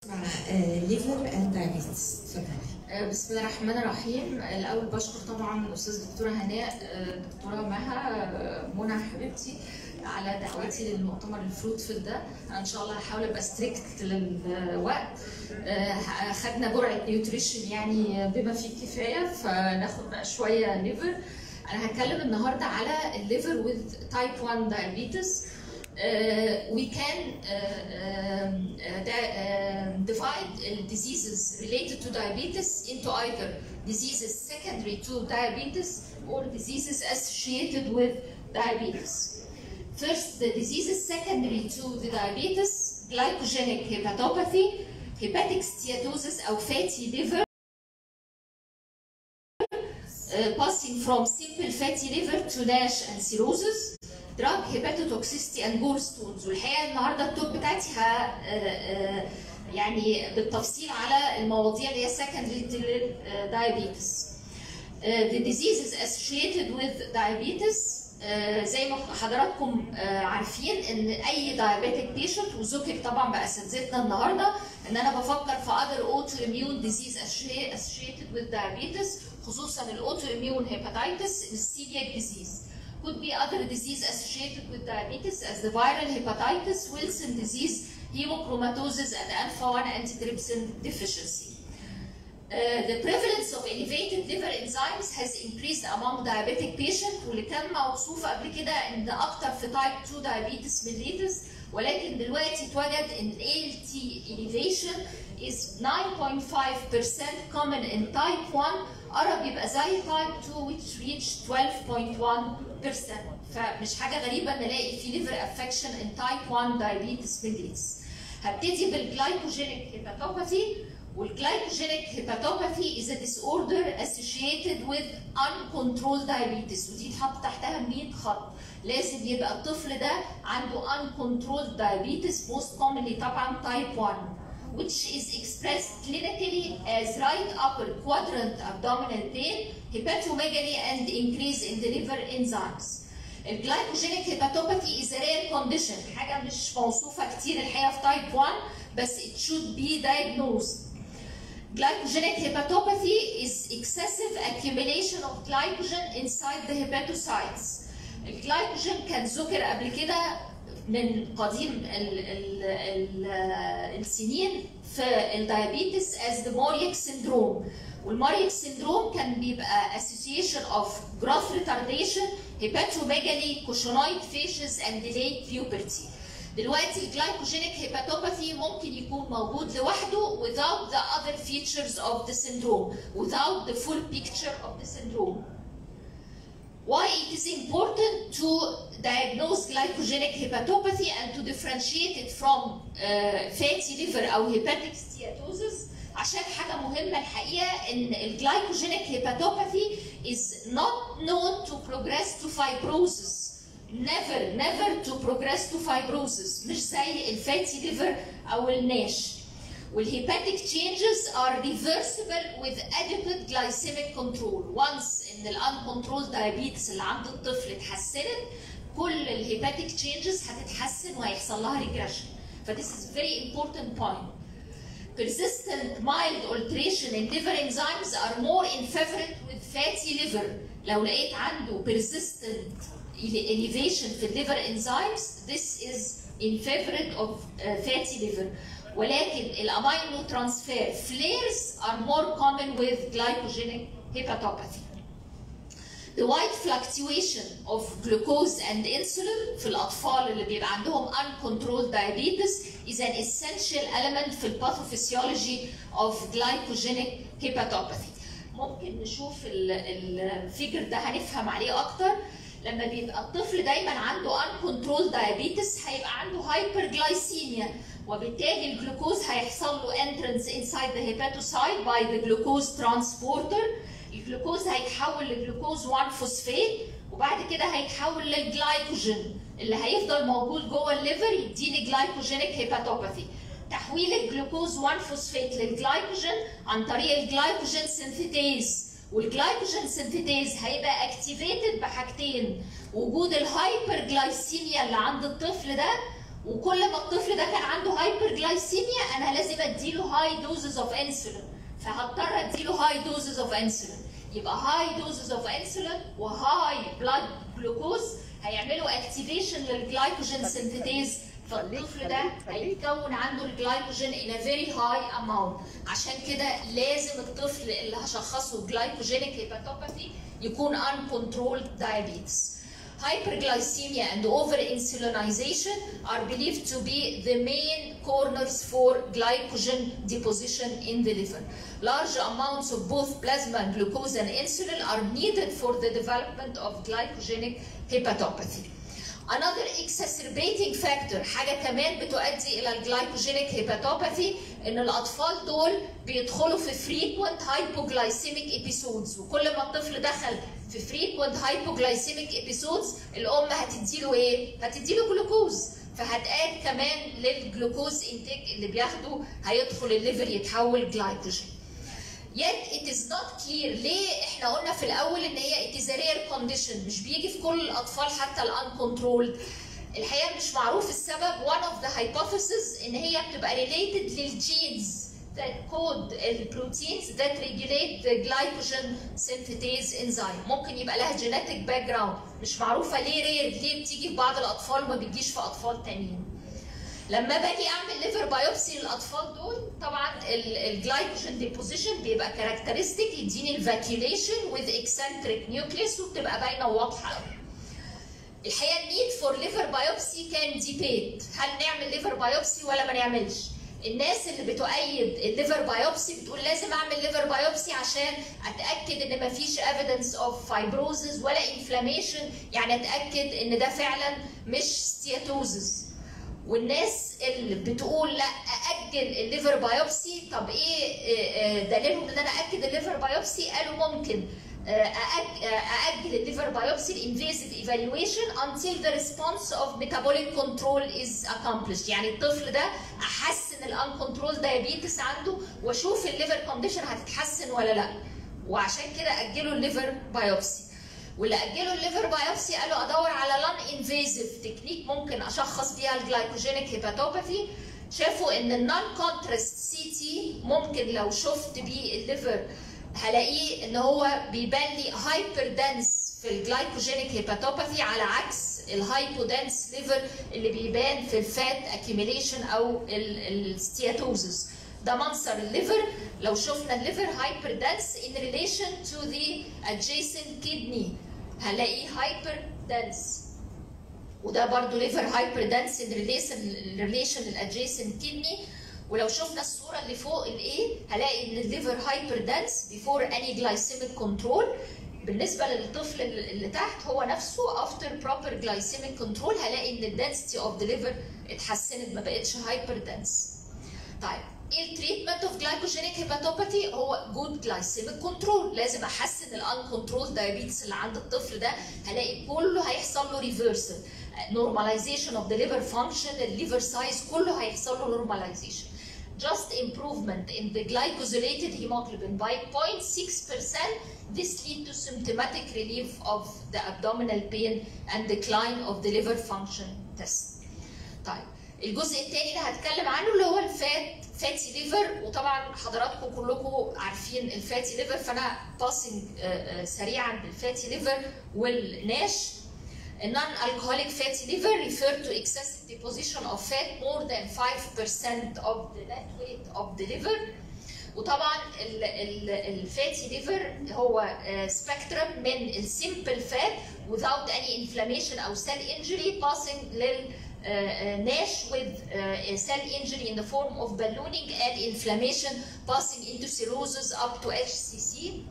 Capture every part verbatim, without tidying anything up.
مع ليفر اند دايابيتس. اتفضلي. بسم الله الرحمن الرحيم. الاول بشكر طبعا الاستاذ دكتوره هناء، دكتوره مها، منى حبيبتي على دعوتي للمؤتمر الفروتفul ده. ان شاء الله هحاول ابقى ستريكت للوقت. خدنا جرعه نيوتريشن يعني بما فيه الكفايه، فناخد بقى شويه ليفر. انا هتكلم النهارده على الليفر with type one diabetes. Uh, we can uh, uh, uh, divide diseases related to diabetes into either diseases secondary to diabetes or diseases associated with diabetes. First, the diseases secondary to the diabetes: glycogenic hepatopathy, hepatic steatosis or fatty liver, uh, passing from simple fatty liver to NASH and cirrhosis. دراج هيباتوتوكسيستي اند جولستونز. والحقيقه النهارده التوب بتاعتي ه يعني بالتفصيل على المواضيع اللي هي secondary diabetes. The diseases associated with diabetes زي ما حضراتكم عارفين ان اي diabetic patient، وذكر طبعا باساتذتنا النهارده ان انا بفكر في other autoimmune disease associated with diabetes، خصوصا الاوتوimmune hepatitis، الceliac disease. Could be other disease associated with diabetes as the viral hepatitis, Wilson disease, hemochromatosis, and alpha one antitrypsin deficiency. Uh, the prevalence of elevated liver enzymes has increased among diabetic patients، واللي كان موصوف قبل كده ان اكتر في type two diabetes mellitus، ولكن دلوقتي اتوجد ان A L T elevation is nine point five percent common in type one، قرب يبقى زي type two which reached twelve point one percent. فمش حاجه غريبه ان الاقي في liver affection in type one diabetes mellitus. هبتدي بالجلايكوجينيك هيباتوباثي. والجلايكوجينيك هيباتوباثي is a disorder associated with uncontrolled diabetes، ودي اتحط تحتها مية خط. لازم يبقى الطفل ده عنده uncontrolled diabetes most commonly طبعا type one، which is expressed clinically as right upper quadrant abdominal pain, hepatomegaly, and increase in the liver enzymes. الجلايكوجينيك هيباتوباثي is a rare condition، حاجة مش موصوفة كتير الحقيقة في type one، بس it should be diagnosed. Glycogenic hepatopathy is excessive accumulation of glycogen inside the hepatocytes. الجلايكوجين كان ذكر قبل كده من قديم ال ال ال السنين في الدايابيتس as the Moric syndrome. والماريك syndrome كان بيبقى association of growth retardation, hepatomegaly, Cushingoid phases, and delayed puberty. دلوقتي الجلايكوجينيك هيباتوباثي ممكن يكون موجود لوحده without the other features of the syndrome, without the full picture of the syndrome. Why it is important to diagnose glycogenic hepatopathy and to differentiate it from uh, fatty liver أو hepatic steatosis؟ عشان حاجة مهمة الحقيقة إن الجلايكوجينيك hepatopathy is not known to progress to fibrosis. Never, never to progress to fibrosis، مش زي الفاتي ليفر أو الناش. والهيباتيك changes are reversible with adequate glycemic control. Once إن الانكنترول diabetes اللي عند الطفل اتحسنت، كل الهيباتيك changes هتتحسن وهيحصل لها regression. ف this is very important point. Persistent mild alteration in liver enzymes are more in favor with fatty liver. لو لقيت عنده persistent elevation في liver enzymes, this is in favor of uh, fatty liver. ولكن الامينو ترانسفير flares are more common with glycogenic hepatopathy. The wide fluctuation of glucose and insulin في الأطفال اللي بيبقى عندهم uncontrolled diabetes is an essential element في الباثوفيسيولوجي of glycogenic hepatopathy. ممكن نشوف الفيجر ده هنفهم عليه أكتر. لما بيبقى الطفل دايما عنده uncontrolled diabetes هيبقى عنده hyperglycemia، وبالتالي الجلوكوز هيحصل له entrance inside the hepatocyte by the glucose transporter. الجلوكوز هيتحول لجلوكوز واحد فوسفات، وبعد كده هيتحول للجلايكوجين اللي هيفضل موجود جوه الليفر يديني جلايكوجينيك هيباتوباثي. تحويل الجلوكوز واحد فوسفات للجلايكوجين عن طريق الجلايكوجين سينثيتيز، والجلايكوجين سينثيتيز هيبقى اكتيفيتد بحاجتين: وجود الهايبر جلايسيميا اللي عند الطفل ده، وكل ما الطفل ده كان عنده هايبر جلايسيميا انا لازم اديله هاي دوزز اوف انسولين، فهضطر اديله هاي دوزز اوف انسولين. يبقى هاي دوزز اوف انسولين وهاي بلاد جلوكوز هيعملوا اكتيفيشن للجلايكوجين سينثيتيز، فالطفل ده هيتكون عنده الجلايكوجين in a very high amount. عشان كده لازم الطفل اللي هشخصه جلايكوجينيك هيباتوباثي يكون uncontrolled diabetes. Hyperglycemia and over-insulinization are believed to be the main corners for glycogen deposition in the liver. Large amounts of both plasma glucose and insulin are needed for the development of glycogenic hepatopathy. Another exacerbating factor، حاجة كمان بتؤدي إلى الجلايكوجينيك هيباتوباثي، إن الأطفال دول بيدخلوا في frequent hypoglycemic episodes، وكل ما الطفل دخل في frequent hypoglycemic episodes الأم هتديله إيه؟ هتديله جلوكوز، فهتقاد كمان للجلوكوز انتاج اللي بياخده هيدخل الليفر يتحول جلايكوجين. Yet it is not clear ليه احنا قلنا في الاول ان هي it is a rare condition، مش بيجي في كل الاطفال حتى الانكنترولد. الحقيقه مش معروف السبب. one of the hypotheses ان هي بتبقى related للجينز that code البروتينز that regulate the glycogen synthetase enzyme. ممكن يبقى لها genetic background، مش معروفه ليه rare، ليه بتيجي في بعض الاطفال وما بتجيش في اطفال تانيين. لما باجي اعمل ليفر بايوبسي للاطفال دول طبعا الجلايكوجين ديبوزيشن بيبقى كاركترستيك، يديني الفاكيوليشن وذ اكسنتريك نيوكليس وبتبقى باينه وواضحه قوي. الحقيقه النيد فور ليفر بايوبسي كان ديبيت، هل نعمل ليفر بايوبسي ولا ما نعملش؟ الناس اللي بتؤيد الليفر بايوبسي بتقول لازم اعمل ليفر بايوبسي عشان اتاكد ان ما فيش ايفيدنس اوف فايبروزز ولا انفلاميشن، يعني اتاكد ان ده فعلا مش ستياتوزز. والناس اللي بتقول لا ااجل الليفر بايوبسي، طب ايه دليلهم ان انا ااكد الليفر بايوبسي؟ قالوا ممكن ااجل الليفر بايوبسي الانفيزيف ايفالويشن until the response of metabolic control is accomplished، يعني الطفل ده احسن الانكنترول دايابيتس عنده واشوف الليفر كونديشن هتتحسن ولا لا، وعشان كده اجلوا الليفر بايوبسي. واللي اجلوا الليفر بايوبسي قالوا ادور على لان انفيزيف تكنيك ممكن اشخص بيها الجلايكوجينيك هيباتوباثي. شافوا ان النون كونتراست سي تي ممكن لو شفت بيه الليفر هلاقيه ان هو بيبان لي هايبر دنس في الجلايكوجينيك هيباتوباثي على عكس الهايبو دنس ليفر اللي بيبان في الفات اكيميليشن او الستياتوزس. ده منظر الليفر. لو شفنا الليفر هايبر دنس in relation to the adjacent kidney هنلاقيه هايبر دنس، وده برضو ليفر هايبر دنس in relation relation للadjacent kidney. ولو شفنا الصوره اللي فوق الايه هلاقي ان الليفر هايبر دنس before any glycemic control. بالنسبه للطفل اللي تحت هو نفسه after proper glycemic control هلاقي ان الدنسيتي اوف ذا ليفر اتحسنت ما بقتش هايبر دنس. طيب ايه التريتمنت اوف جلايكوجينيك هيباتوباثي؟ هو جود جلايسيميك كنترول، لازم احسن الان كنترول دايابيتس اللي عند الطفل ده، هلاقي كله هيحصل له ريفرسل، نورماليزيشن اوف ذا ليفر فانكشن، الليفر سايز كله هيحصل له نورماليزيشن. Just improvement in the glycosylated hemoglobin by zero point six percent, this lead to symptomatic relief of the abdominal pain and decline of the liver function test. طيب الجزء الثاني اللي هتكلم عنه اللي هو الفات فاتي ليفر، وطبعا حضراتكم كلكم عارفين الفاتي ليفر فانا باسنج سريعا بالفاتي ليفر والناش. Non-alcoholic fatty liver refer to excessive deposition of fat more than five percent of the net weight of the liver. وطبعا الفاتي ليفر هو سبيكترم من السمبل فات without any inflammation او cell injury passing لل Uh, uh, NASH with uh, a cell injury in the form of ballooning and inflammation passing into cirrhosis up to H C C.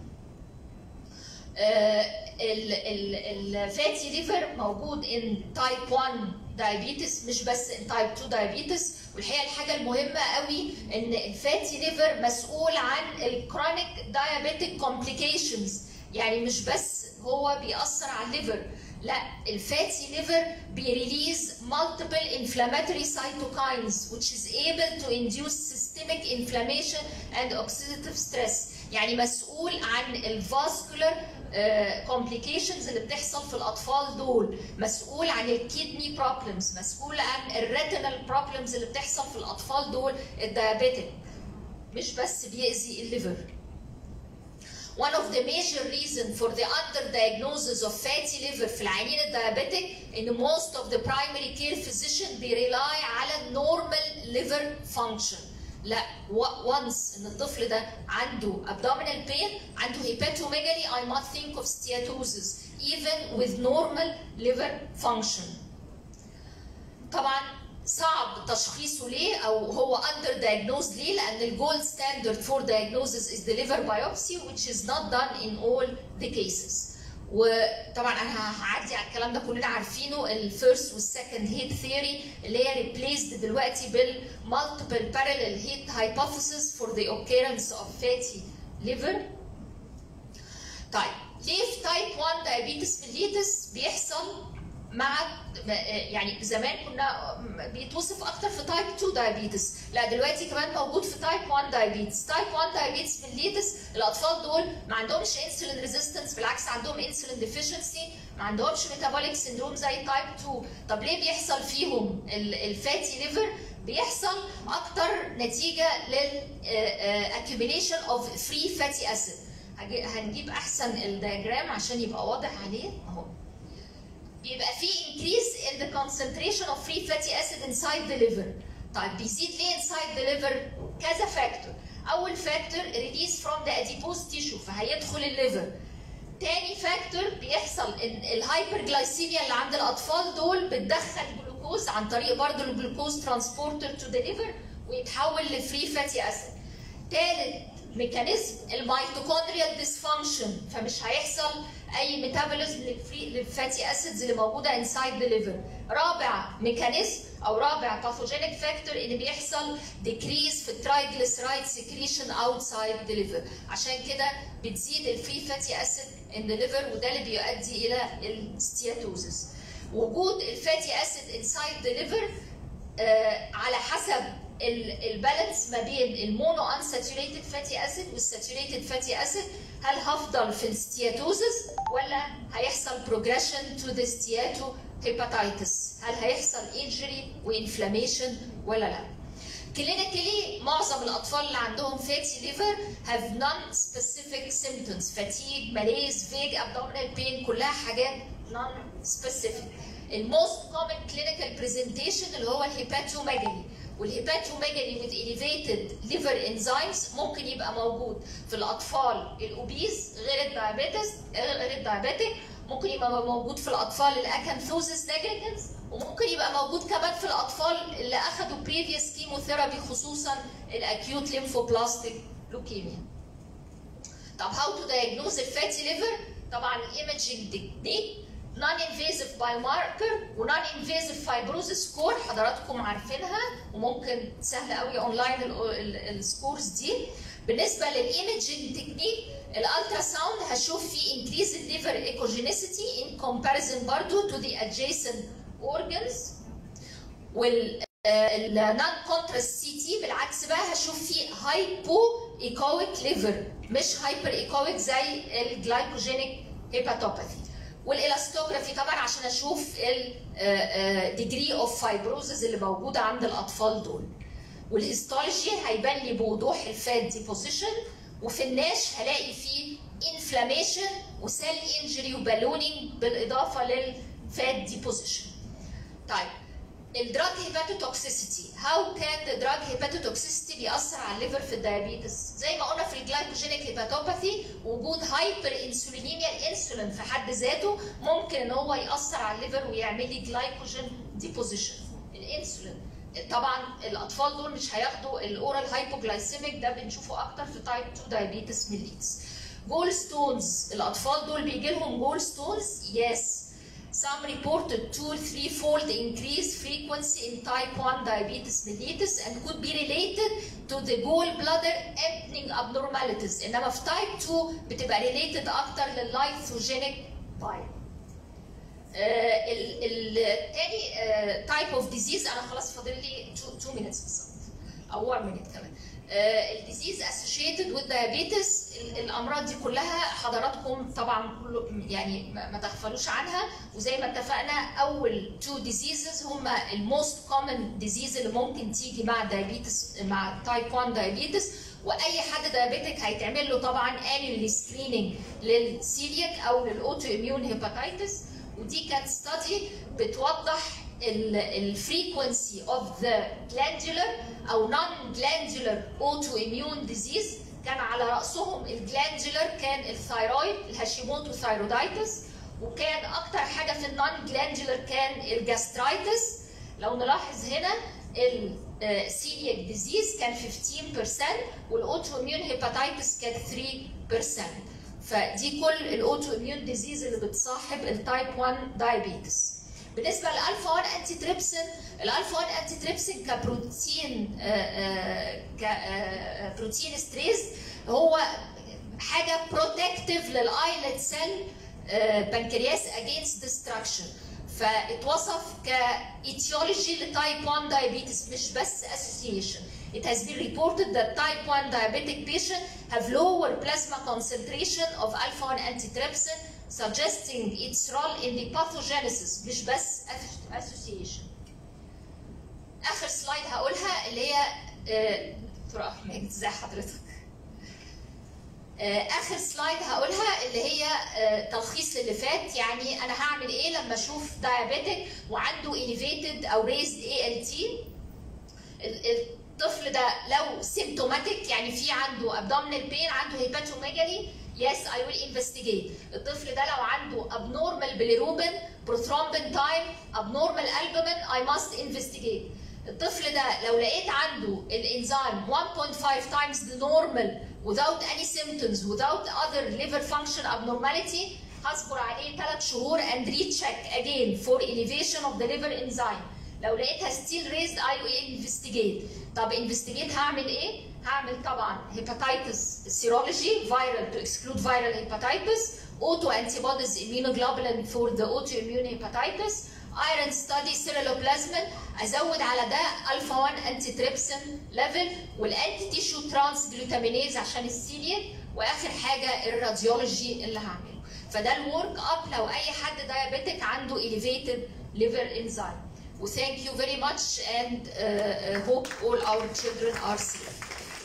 الفاتي ليفر موجود in type one diabetes مش بس in type two diabetes. والحقيقه الحاجه المهمه قوي ان الفاتي ليفر مسؤول عن الكرونيك diabetic complications، يعني مش بس هو بيأثر على الليفر، لا، الفاتي ليفر بيريليز multiple inflammatory cytokines which is able to induce systemic inflammation and oxidative stress. يعني مسؤول عن الفاسكولار complications اللي بتحصل في الاطفال دول، مسؤول عن الكيدني بروبلمز، مسؤول عن الريتينال بروبلمز اللي بتحصل في الاطفال دول الدايابيتك، مش بس بيأذي الليفر. One of the major reasons for the underdiagnosis of fatty liver في العيانين الدايابيتك ان most of the primary care physician بيريلاي على normal liver function. لا، once ان الطفل ده عنده abdominal pain، عنده hepatomegaly، I must think of steatosis even with normal liver function. طبعا صعب تشخيصه ليه او هو under diagnosed ليه؟ لان الجولد ستاندرد for diagnosis is the liver biopsy which is not done in all the cases. وطبعا انا هعدي على الكلام ده كلنا عارفينه، الفيرست والسكند هيت ثيوري اللي هي ريبليسد دلوقتي بالمالتيبل بارالل هيت هايبوثيسيس for the occurrence of fatty liver. طيب ليه في تايب واحد دايابيتس ميليتس بيحصل مع يعني زمان كنا بيتوصف اكتر في تايب اتنين دايابيتس، لا دلوقتي كمان موجود في تايب واحد دايابيتس. تايب واحد دايابيتس ميليتس الاطفال دول ما عندهمش انسولين ريزيستنس، بالعكس عندهم انسولين ديفيشنسي، ما عندهمش ميتابوليك سندروم زي تايب اتنين. طب ليه بيحصل فيهم الفاتي ليفر؟ بيحصل اكتر نتيجه للاكيوميليشن اوف فري فاتي اسيد. هنجيب احسن الدياجرام عشان يبقى واضح عليه اهو. بيبقى في increase in the concentration of free fatty acid inside the liver. طيب بيزيد ليه inside the liver؟ كذا فاكتور. أول فاكتور release from the adipose tissue فهيدخل الليفر. تاني فاكتور بيحصل إن الهايبرجلايسيميا اللي عند الأطفال دول بتدخل جلوكوز عن طريق برضه الجلوكوز ترانسبورتر to the liver ويتحول لفري فاتي أسيد. تالت ميكانيزم الميتوكوندريال ديسفانكشن، فمش هيحصل اي ميتابوليزم للفاتي اسيدز اللي موجوده انسايد ذا ليفر. رابع ميكانيزم او رابع باثوجينيك فاكتور ان بيحصل ديكريز في الترايجليسرايد سكريشن اوتسايد ذا ليفر، عشان كده بتزيد الفري فاتي اسيد ان ذا ليفر وده اللي بيؤدي الى الستياتوزس. وجود الفاتي اسيد انسايد ذا ليفر على حسب البالانس ما بين المونو انساتوريتد فاتي اسيد والساتوريتد فاتي اسيد، هل هفضل في الستياتوزس ولا هيحصل بروجريشن تو ذا ستياتو هيباتايتس؟ هل هيحصل انجري وانفلاميشن ولا لا؟ كلينيكالي معظم الاطفال اللي عندهم فاتي ليفر have non specific symptoms، fatigue، malaise، vague abdominal pain، كلها حاجات non specific. الموست كومن كلينيكال برزنتيشن اللي هو الهيباتوميجالي، والهيباتوميجالي with elevated liver enzymes ممكن يبقى موجود في الاطفال الاوبيز غير الدايابيتس غير الدايابيتك، ممكن يبقى موجود في الاطفال الاكانثوزس نيجريجنس، وممكن يبقى موجود كمان في الاطفال اللي اخذوا بريفيوس كيموثيرابي خصوصا الاكيوت ليمفوبلاستيك لوكيميا. طب هاو تو دايجنوز الفاتي ليفر؟ طبعا الايمجنج تكنيك، نون انفيزيف باي ماركر ونون انفيزيف فايبروزس سكور حضراتكم عارفينها وممكن سهل قوي اونلاين السكورز دي. بالنسبه للايمجنج تكنيك الالترا ساوند هشوف فيه انكريز الليفر ايكوجينيسيتي ان كومباريزن برضو تو ذا ادجيسنت اورجنز. وال النون كونتراست سي تي بالعكس بقى هشوف فيه هايبو ايكويك ليفر مش هايبر ايكويك زي الجلايكوجينيك هيباتوباثي. والالاستوجرافي طبعا عشان اشوف الديجري اوف فايبروزز اللي موجوده عند الاطفال دول. والهيستولوجي هيبان لي بوضوح الفات ديبوزيشن، وفي الناش هلاقي فيه انفلاميشن وسيل انجري وبالونينج بالاضافه للفات ديبوزيشن. طيب الدراج هيباتوتوكسيسيتي، هاو كان الدراج هيباتوتوكسيسيتي بيأثر على الليفر في الدايابيتس؟ زي ما قلنا في الجلايكوجينيك هيباتوباثي وجود هايبر انسولينيميا، الانسولين في حد ذاته ممكن ان هو يأثر على الليفر ويعمل لي جلايكوجين ديبوزيشن. الانسولين طبعا الاطفال دول مش هياخدوا الاورال هايبوجلايسيميك، ده بنشوفه اكتر في تايب اتنين دايابيتس ميليتس. جول ستونز، الاطفال دول بيجي لهم جول ستونز؟ يس. Some reported two or three-fold increased frequency in type one diabetes mellitus and could be related to the gallbladder emptying abnormalities. إنما في type two بتبقى related أكتر للlysogynic bile. الثاني تايب اوف ديزيز، انا خلاص فاضل لي اتنين مينتس بالظبط او واحد مينت كمان. الديزيز اسوشيتد وذ دايابيتس، الامراض دي كلها حضراتكم طبعا كله يعني ما تغفلوش عنها، وزي ما اتفقنا اول تو ديزيزز هم الموست كومن ديزيز اللي ممكن تيجي مع دايابيتس، مع تايب واحد دايابيتس. واي حد دايابيتك هيتعمل له طبعا annually سكريننج للسيلياك او للاوتو اميون هيباتايتس، ودي كانت ستادي بتوضح الفريكونسي اوف ذا جلاندولار او نون جلاندولار اوتو اميون ديزيز. كان على راسهم الجلاندولار كان الثايرويد، الهاشيموتو ثايرودايتس، وكان اكتر حاجه في النون جلاندولار كان الجاسترايتس. لو نلاحظ هنا السيلياك ديزيز كان خمستاشر بالمية والاوتو اميون هيباتايتس كان تلاتة بالمية. فدي كل الاوتو اميون ديزيز اللي بتصاحب التايب واحد دايابيتس. بالنسبه للالفا واحد انتي تريبسين، الالفا واحد انتي تريبسين كبروتين كبروتين ستريس هو حاجه بروتكتيف للايلت سيل بنكرياس اجينست ديستراكشن، فاتوصف كايتيولوجي لتايب واحد diabetes مش بس association. It has been reported that type one diabetic patients have lower plasma concentration of alpha one antitrypsin, suggesting its role in the pathogenesis مش بس association. آخر سلايد هقولها اللي هي دكتور أحمد ازي حضرتك؟ اخر سلايد هقولها اللي هي تلخيص للي فات. يعني انا هعمل ايه لما اشوف دايابيتك وعنده elevated او raised إيه إل تي؟ الطفل ده لو symptomatic يعني في عنده abdominal pain، عنده hepatomegaly، yes I will investigate. الطفل ده لو عنده abnormal bilirubin prothrombin time abnormal albumin I must investigate. الطفل ده لو لقيت عنده الانزيم one point five times the normal without any symptoms without other liver function abnormality هصبر عليه ثلاث شهور and recheck again for elevation of the liver enzyme. لو لقيتها still raised I will investigate. طب investigate هعمل ايه؟ هعمل طبعا hepatitis serology viral to exclude viral hepatitis, auto antibodies immunoglobulin for the autoimmune hepatitis, iron study ceruloplasmin، ازود على ده الفا واحد انتي تريبسين ليفل والانتي تيشو ترانس جلوتامينيز عشان السيلياك، واخر حاجه الراديولوجي اللي هعمله. فده الورك اب لو اي حد دايابيتك عنده elevated liver enzyme. و thank you very much and uh, uh, hope all our children are safe.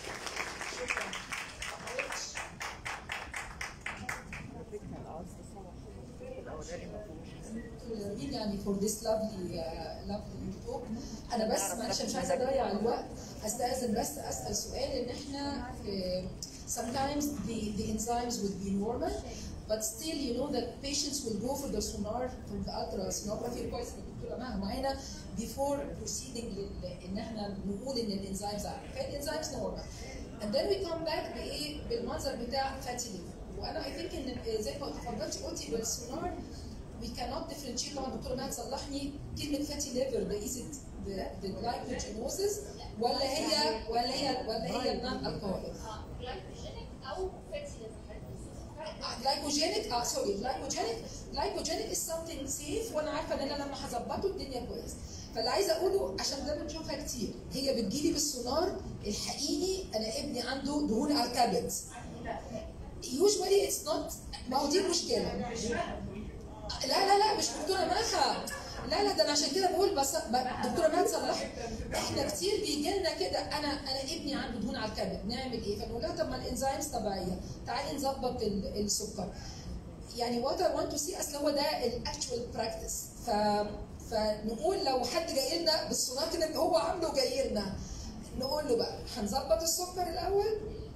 يعني for this lovely uh, lovely talk. انا بس معلش مش عايزه اضيع الوقت، استاذن بس اسال سؤال. ان احنا uh, sometimes the the enzymes would be normal but still you know that patients will go for the sonar for the ultrasonography كويس الدكتوره مها معانا before proceeding ان احنا نقول ان الانزيمز عاليه، فالانزيمز normal and then we come back بايه بالمنظر بتاع fatty liver. وانا I think ان زي ما اتفضلتي قلتي بالسونار we cannot differentiate. طبعا الدكتوره مها تصلحني كلمه fatty liver ده is it the, the glycogenosis ولا هي ولا هي ولا هي النون الكحوليك؟ glycogenic او fatty liver. glycogenic اه سوري glycogenic glycogenic is something safe وانا عارفه ان انا لما هظبطه الدنيا كويس. فاللي عايزه اقوله عشان ده بنشوفها كتير، هي بتجيلي بالسونار الحقيقي انا ابني عنده دهون على الكبد. usually it's not. ما هو دي المشكله. لا لا لا مش دكتوره مها، لا لا ده انا عشان كده بقول بس دكتوره مها تصلح. احنا كتير بيجي لنا كده انا انا ابني عنده دهون على الكبد نعمل ايه؟ فنقول لها طب ما الانزيمز طبيعيه، تعالي نظبط السكر. يعني وات اي ونت تو سي اصل هو ده الاكشوال براكتس. ف فنقول لو حد جاي لنا بالسونار كده هو عامله جاي لنا نقول له بقى هنظبط السكر الاول.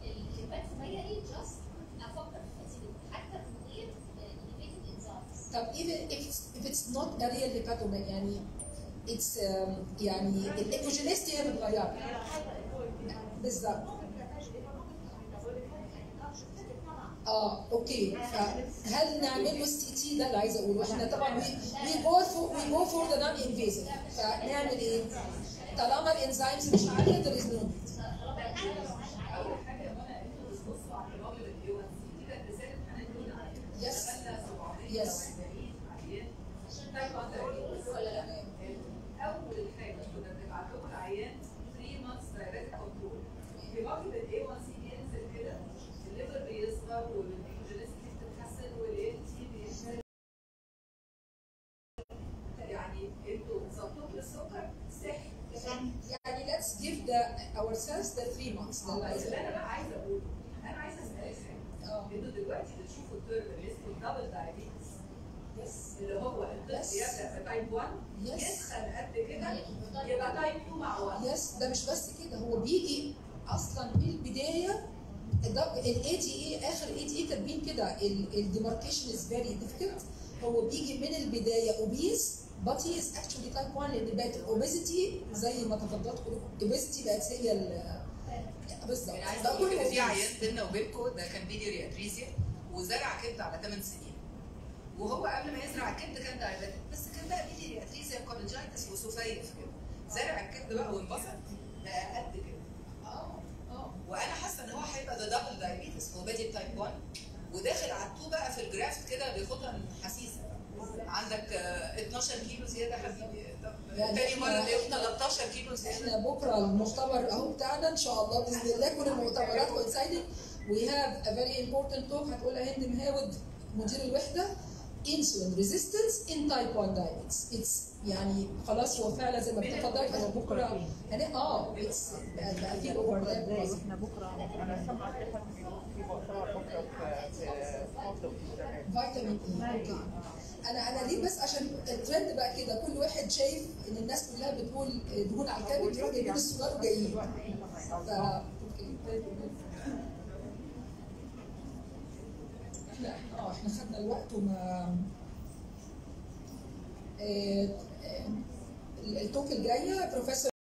طب even if it's, if it's not a real hepatomegaly يعني it's um, يعني الايكوجينيستي هي بتغيرها بالظبط. اه اوكي، فهل نعمل له السي تي ده اللي عايزه اقوله؟ احنا طبعا we go for we go for the non invasive. فنعمل ايه؟ طالما الانزيمز مش عاليه there is no need. Yes. Yes. السكر والايكوجينيستي بتتحسن والال تي بينزل. يعني انتوا ظبطوا السكر صحي. يعني let's give the ourselves the three months. ده اللي عايزه اللي انا بقى عايزه اقوله، انا عايزه اسالك حاجه. اه انتوا دلوقتي بتشوفوا الترم اللي اسمه الدبل دايابيتس، يس اللي هو الطفل يبدا بتايب واحد يس يسخن قد كده يبقى تايب اتنين مع واحد. يس ده مش بس كده، هو بيجي اصلا من البدايه. الاي تي اي اخر اي تي اي كاتبين كده الديماركيشن از فيري ديفيكلت. هو بيجي من البدايه اوبيز but he is actually type واحد لان بقت الاوبيزيتي زي ما تفضلت الاوبيزيتي بقت هي ال بالظبط. انا عايزه اقول كده في عيان بينا وبينكم ده كان بيلياري اتريزيا وزرع كبد على ثمان سنين. وهو قبل ما يزرع الكبد كان دايابيتك بس كان بقى بيلياري اتريزيا وكولنجايتس وسوفيف كده. زرع الكبد بقى وانبسط بقى قد كده. اه اه وانا حاسه ان هو هيبقى ده دبل دايابيتس. هو بادي تايب واحد وداخل على التو بقى في الجرافت كده بياخدها حسيسه. عندك اتناشر كيلو زياده حبيبي. يعني تاني مره اللي تلتاشر كيلو زياده. احنا بكره المؤتمر اهو بتاعنا ان شاء الله باذن الله. كل المؤتمرات coinciding. We have a very important talk هتقولها هند مهاود مدير الوحده insulin resistance in type واحد diabetes. It's يعني خلاص هو فعلا زي ما بتفضلت هو بكره يعني اه اتس بقى في اوفرلاب. احنا بكره انا سامعه في حد بيقول في مؤتمر بكره في في فيتامين اي. اوكي انا انا ليه بس عشان الترند بقى كده كل واحد شايف ان الناس كلها بتقول دهون على الكبد يروح جايبين السولار وجايين. ف احنا اه احنا خدنا الوقت وما التوك الجايه بروفيسور